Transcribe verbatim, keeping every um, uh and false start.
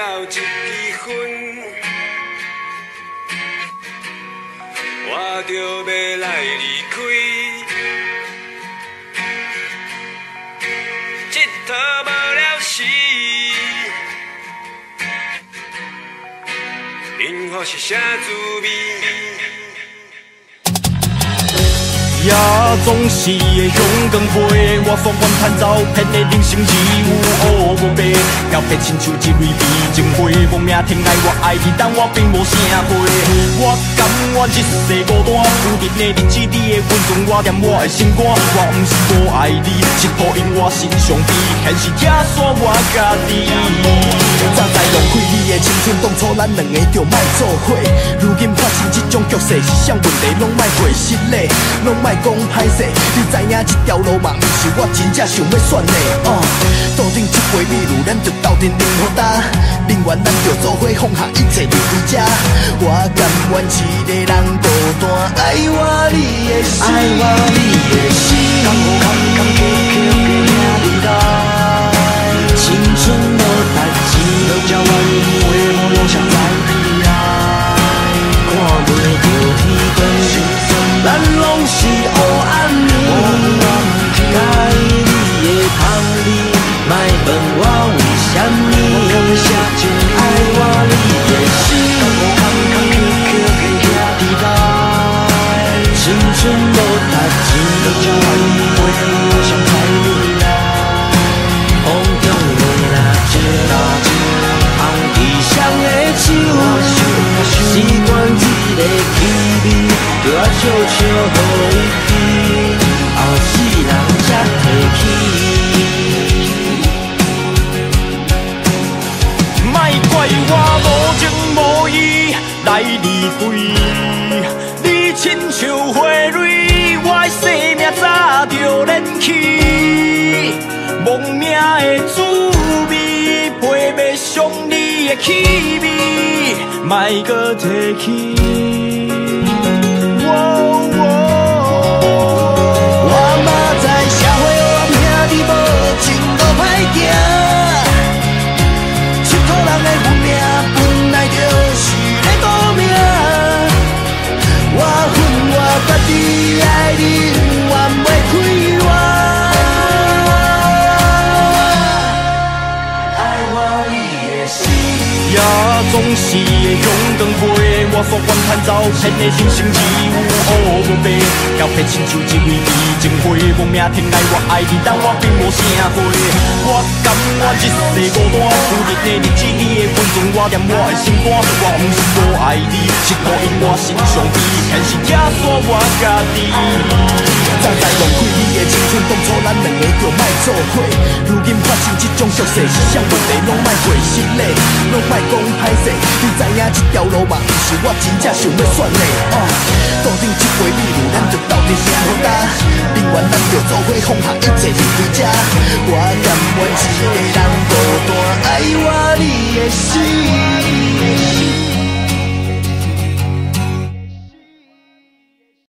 了一支烟，我就要来离开。这套无了时，幸福是啥滋味？ 也总是会向光飞，我所愿趁走骗的人生只有乌无白，交配亲像一蕊美情花，亡命疼爱我爱你，但我并无啥会。我甘愿一世孤单，有你的日子，你的温存我念我的心肝。我不是无爱你，是抱因我心上悲，现实拆散我家己。早知浪费你的青春，当初咱两个就莫做伙。如今发生这种局势，是啥问题拢莫过失礼，拢莫。 讲歹势，你知影这条路嘛，毋是我真正想要选的。哦，注定这回秘路，咱就斗阵灵好打。宁愿咱就做伙放下一切离开这。我甘愿一个人孤单，爱我你的心，爱我你的心。甘有甘甘苦苦过兄弟来，青春无代志，都叫我的梦梦想在未来。看袂到天光。 咱拢是黑暗面，该你的香味，莫问我为什么。爱我你的心，坎坎坷坷过兄弟来，青春无代志，叫我的梦想在未来。风中的那一那一，红地上的手，习惯一个气味。 叫我悄悄予伊记，后世人才提起。莫怪我无情无义来离开，你亲像花蕊，我的生命早就燃起。亡命的滋味，陪袂上你的气味，莫搁提起。 你爱你，永远袂开我。爱我你的心，也总是会向光飞。我所愿趁走骗的人生只有乌无白，交配亲像一蕊美情花，亡命疼爱我爱你，但我并无啥会。我甘愿一世孤单，有你的日子，你的温存我念我的心肝。我不是无爱你，是抱因我心上悲，现实拆散我家己。早知浪费你的青春，当初咱两个就莫做伙。如今发生这种俗事，是啥问题拢莫过失礼，拢莫讲歹势。你知影这条路嘛，不是我真正想要选的。哦，注定这回秘路，咱就斗阵先好打。宁愿咱就做伙放下一切离开这。我甘愿一个人。